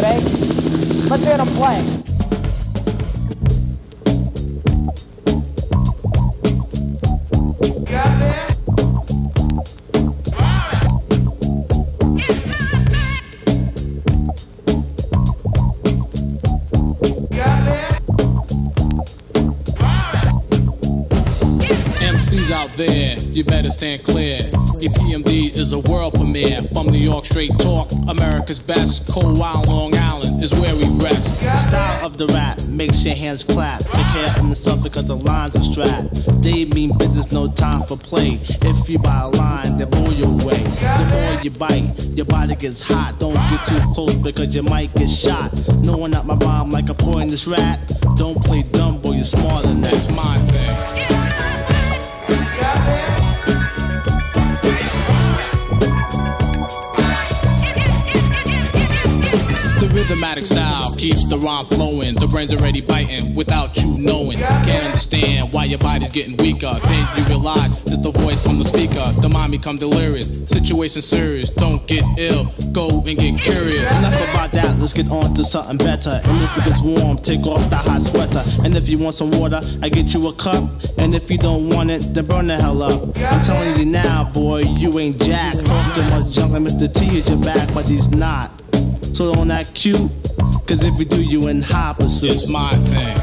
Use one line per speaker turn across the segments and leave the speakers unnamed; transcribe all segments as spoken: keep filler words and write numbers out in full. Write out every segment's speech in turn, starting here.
today. Let's hear them play.
M Cs out there, you better stand clear. E P M D is a world premiere. From New York, straight talk, America's best. Cold Wild Long Island is where we rest.
The style of the rap makes your hands clap. Take care of yourself because the lines are strapped. They mean business, no time for play. If you buy a line, they blow you away. The more you bite, your body gets hot. Don't get too close because you might get shot. Knowing out my rhyme like a poisonous rat. Don't play dumb, boy, you're smarter than that.
That's my thing. The rhythmatic style keeps the rhyme flowing. The brain's already biting without you knowing. Can't understand why your body's getting weaker. Then you realize it's the voice from the speaker. The mind become delirious. Situation serious. Don't get ill. Go and get curious.
Enough about that. Let's get on to something better. And if it gets warm, take off the hot sweater. And if you want some water, I get you a cup. And if you don't want it, then burn the hell up. I'm telling you now, boy, you ain't jack. Talking much junk like Mister T is your back, but he's not. So don't act cute, cause if you do, you in high pursuit.
It's my thing.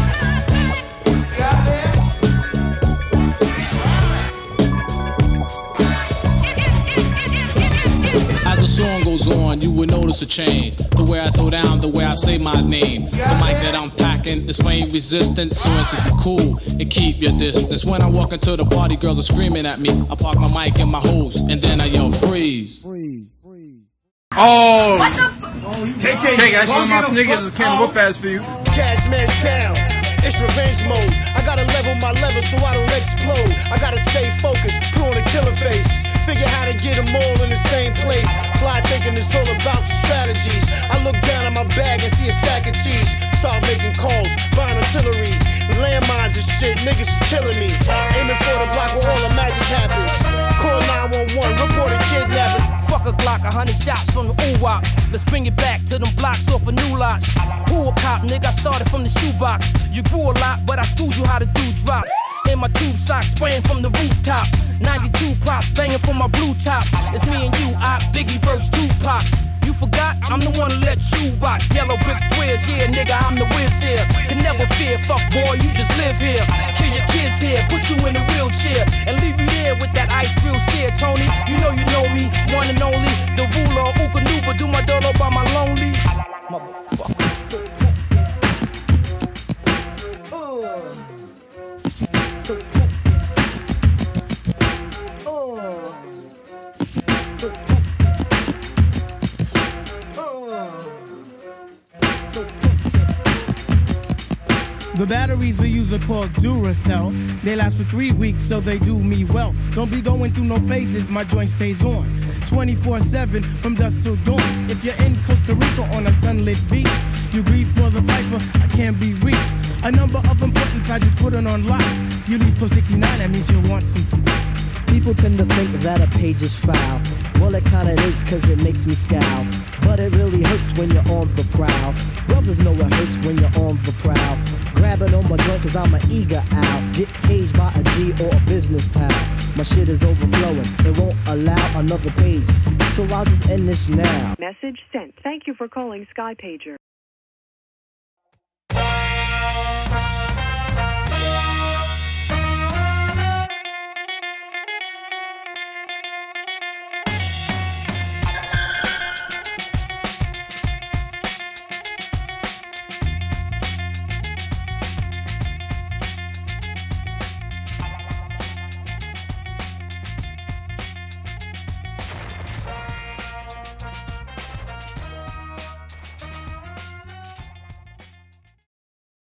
As the song goes on, you will notice a change. The way I throw down, the way I say my name. The mic that I'm packing is flame resistant, so it's to be cool and keep your distance. When I walk into the party, girls are screaming at me. I park my mic in my hose, and then I yell freeze. Freeze, freeze.
Oh! What the f- K K, hey guys, one of my niggas is can't whoop ass for you.
Cash man's down. It's revenge mode. I gotta level my level so I don't explode. I gotta stay focused, put on a killer face. Figure how to get them all in the same place. Fly thinking it's all about the strategies. I look down at my bag and see a stack of cheese. Start making calls, buying artillery. Landmines and shit, niggas is killing me. Aiming for the block where all the magic happens. Call nine one one, report a kidnapping.
Fuck a Glock, a hundred shots from the ooh-wop. Let's bring it back to them blocks off of new lots. Who a cop, nigga? I started from the shoebox. You grew a lot, but I schooled you how to do drops. In my tube socks, spraying from the rooftop. ninety-two props, banging from my blue tops. It's me and you, I, Biggie verse Tupac. You forgot, I'm the one to let you rock. Yellow brick squares, yeah, nigga, I'm the whiz here. Can never fear, fuck boy, you just live here. Kill your kids here, put you in a wheelchair, and leave you there with that ice grill stare, Tony. You know you know me, one and only. The ruler, Ookanuba, do my dolo by my lonely. Motherfucker.
The batteries I use are called Duracell. They last for three weeks, so they do me well. Don't be going through no phases, my joint stays on. twenty-four seven, from dusk till dawn. If you're in Costa Rica on a sunlit beach, you grieve for the viper, I can't be reached. A number of importance, I just put it on lock. You leave code sixty-nine, that means you want some.
People tend to think that a page is foul. Well, it kinda is, cause it makes me scowl. But it really hurts when you're on the prowl. Brothers know it hurts when you're on the prowl. Grabbing on my joint cause I'm an eager owl. Get paged by a G or a business pal. My shit is overflowing, it won't allow another page. So I'll just end this now.
Message sent. Thank you for calling Skypager.